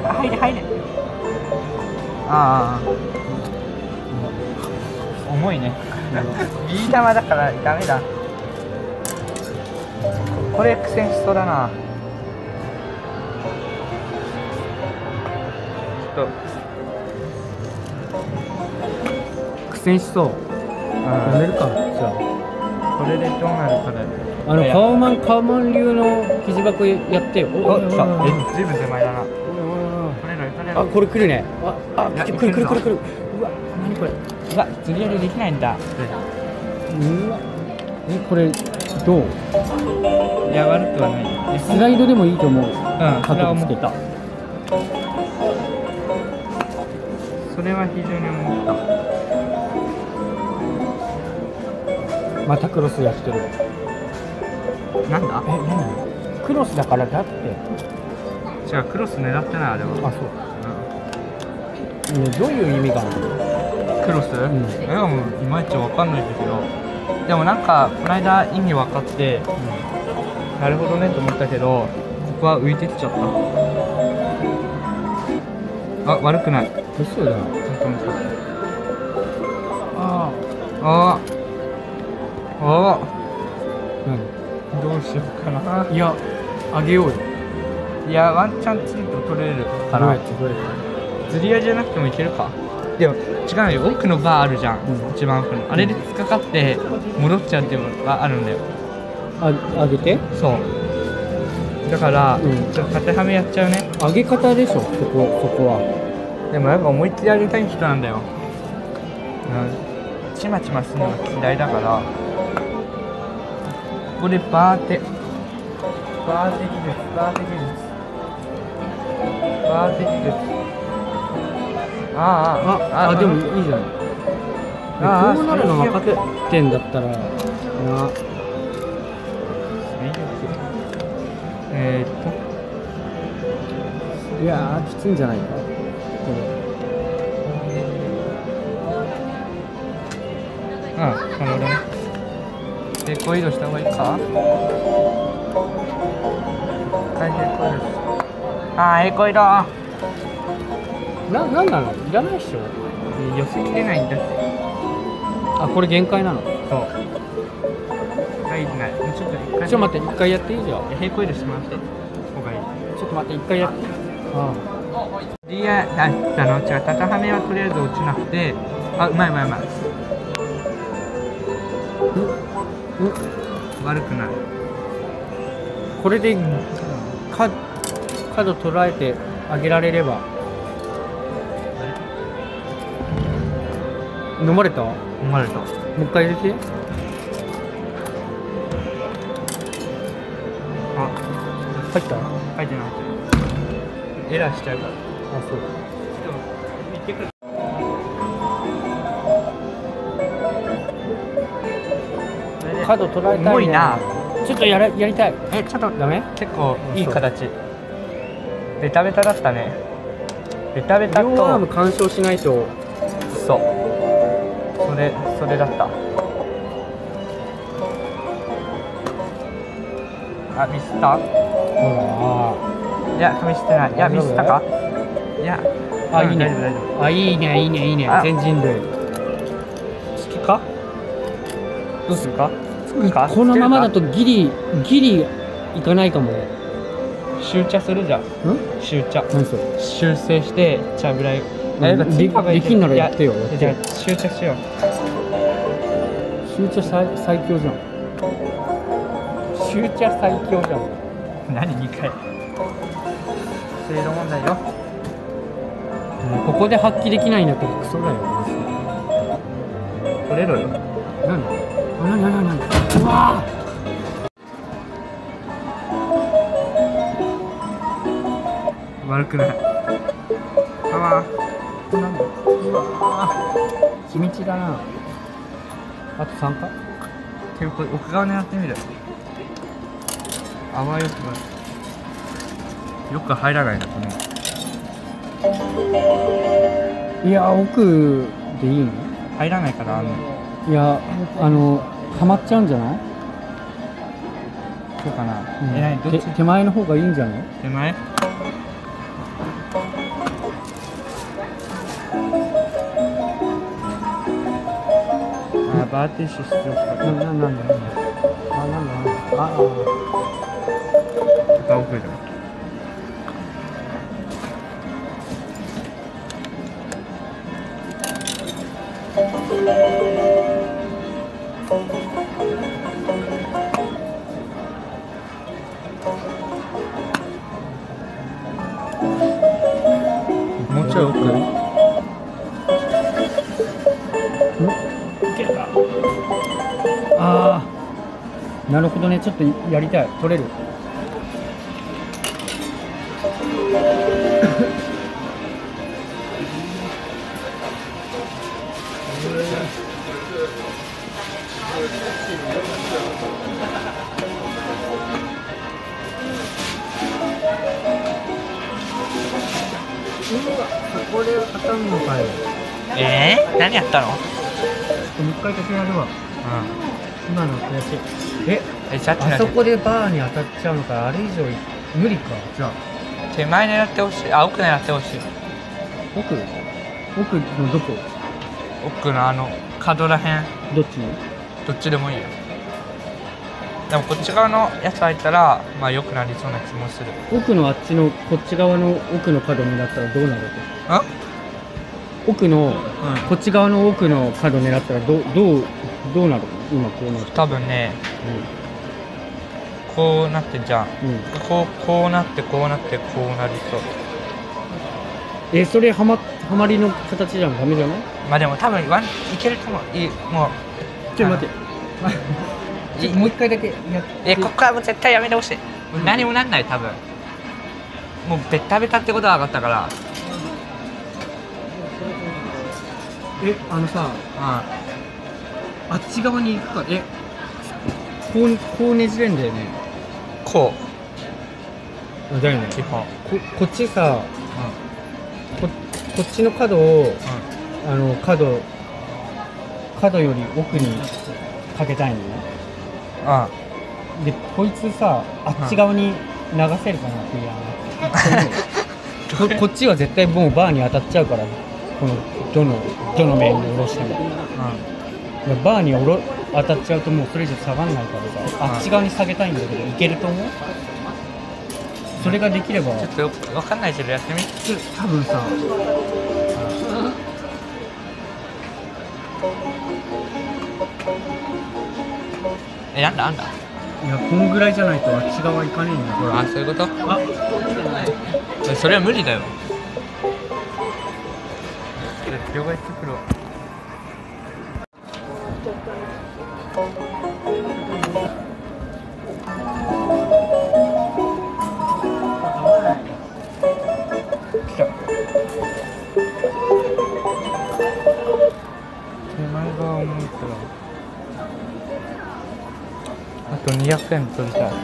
入れ入れ。ああ、重いね。ビー玉だからダメだ。これ苦戦しそうだな。ちょっと苦戦しそう。やめるか、じゃあ。 これでどうなるかだよ。 カウマン流の生地箱やってよ。 お、来た。ずいぶん手前だな。取れる取れる。 あ、これ来るね。来る。うわ、何これ。 うわ、釣り上げできないんだ。 うわ、これどう？ いや、悪くはない。 スライドでもいいと思う。 それはつけた。 それは非常に思った。 またクロスやってる。 なんだ？ 何？クロスだからだって。 違う、クロス狙ってないあれは。 あ、そう。ね、どういう意味があるの？ クロス？もういまいちわかんないんだけど。でもなんかこの間意味分かって、なるほどねと思ったけど、ここは浮いてきちゃった。あ、悪くない。 嘘だ。 本当に。 何？ どうしようかな。 いや、あげようよ。 いや、ワンチャンチート取れるかな。釣り屋じゃなくてもいけるか。でも違うよ、奥のバーあるじゃん、一番奥のあれで突っかかって戻っちゃうっていうのがあるんだよ。 あげて。 そうだから、ちょっと縦はめやっちゃうね。 上げ方でしょ、そこは。 でもなんか思いっきり上げたい人なんだよ。ちまちまするのが嫌いだから、ここでバーテ技術。 でもいいじゃん。こうなるの分かってんだったらな。いやー、きついんじゃないか。 なるほどね。平行移動した方がいいか。平行移動。平行移動。 なんなの？いらないっしょ。 寄せきれないんだって。 これ限界なの？ そう。いない。もうちょっと一回。 ちょっと待って、一回やっていいじゃん。 平行移動してもらって。方がいい。 ちょっと待って、一回やって。 違う、縦はめはとりあえず落ちなくて、うまい。悪くない。 これで角捉えてあげられれば。飲まれた。もう一回入れて。入った？ 入ってない。エラーしちゃうから。 そう。角捉えたいね。 重いな。 ちょっとやりたい。 ちょっとダメ？ 結構いい形。ベタベタだったね。ベタベタと。 両アーム干渉しないと。 そう。それだった。ミスった？いや、ミスってない。いや、ミスったか？いや、 いいね。いいね。全人類。 好きか？どうするか？ このままだとギリいかないかもね。 終茶するじゃん。終茶。 何それ？ 修正して茶ぐらい。 できんならやってよ。 じゃあ終茶しよう。 終茶最強じゃん。終茶最強じゃん。 何2回？制度問題よ。 ここで発揮できないんだったらクソだよ。 取れろよ。 何？うわ悪くない。うわ地道だな。あと3回。 結構奥側狙ってみる。あわよくない。よく入らないなこの。 いや、奥でいいの？ 入らないからいや、はまっちゃうんじゃない？ そうかな。 手前の方がいいんじゃない？ 手前？ バーティッシュしてほしかった。 なんだなんだなんだ。あ、なんだなんだ。ああ。 高奥じゃん。もうちょい奥。 いけるか。ああ。なるほどね。ちょっとやりたい。取れる。ここで当たるのかよ。 何やったの？ もう一回だけやるわ。今の悔しい。 ちゃってあそこでバーに当たっちゃうのか。あれ以上無理か。じゃあ手前狙ってほしい。あ、奥狙ってほしい。 奥のどこ？ 奥の角らへん。 どっちに？ どっちでもいいよ。でもこっち側のやつ入ったらまあ良くなりそうな気もする。 奥のあっちのこっち側の奥の角になったらどうなる？奥の、こっち側の奥の角狙ったらどうなる？今こうなる。 多分ね、こうなってんじゃん。こうなってこうなってこうなりそう。 それはまりの形じゃん。ダメじゃない？ まあでも多分いけると思う。もうちょっと待って。もう一回だけやって。 ここはもう絶対やめてほしい。何もなんない多分。もうベタベタってことは分かったから。 さ、あっち側に行くか。こうねじれんだよね。 こうだよね。 基本こっちさ、こっちの角を、角より奥にかけたいのね。でこいつさ、あっち側に流せるかなっていうこっちは絶対もうバーに当たっちゃうから、このどの面に下ろしても、バーに当たっちゃうともうそれ以上下がんないからさ、あっち側に下げたいんだけど、いけると思う？それができれば。 ちょっと分かんないけどやってみ。 多分さ、 なんだいや、こんぐらいじゃないとあっち側行かねえんだ。ほら。 そういうこと？それは無理だよ。両替作ろう。来た。手前側思ったらあと200円取りたい。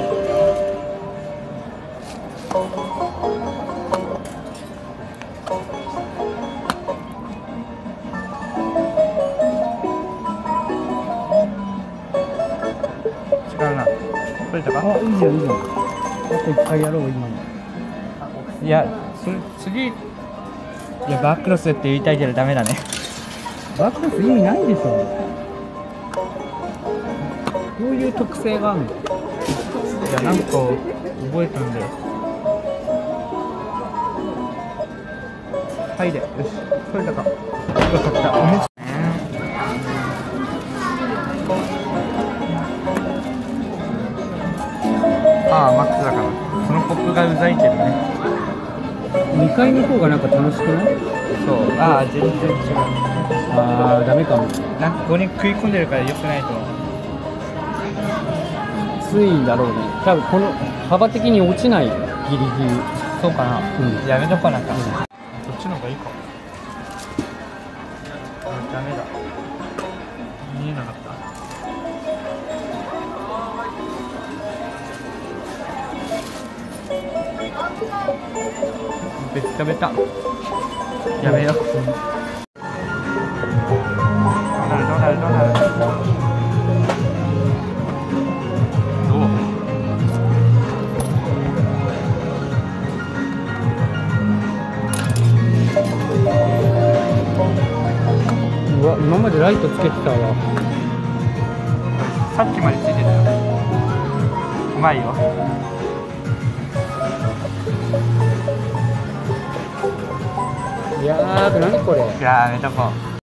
違うな。取れたか？ いいじゃんいいじゃん。あと1回やろう今の。 いや、次いやバックロスって言いたいけどダメだね。 バックロス意味ないでしょ。どういう特性があるの？ いや、なんか覚えたんだよ。はいで、よし、取れたか。よかった。マックスだから。そのポップがうざいけどね。 2回の方がなんか楽しくない？ そう。全然違う。 ダメかも。 なんかここに食い込んでるから良くないと思う。 ついんだろうね。多分この幅的に落ちないよ。ギリギリ。 そうかな。やめとかなんか。そっちの方がいいか。ダメだ。見えなかった。ベッタベタ。やめよう。どうなる。 今ままでライトつけてたわ。 さっきまでついてたよ。うまいよ。 いやー、何これ。 いやー、めちゃこう。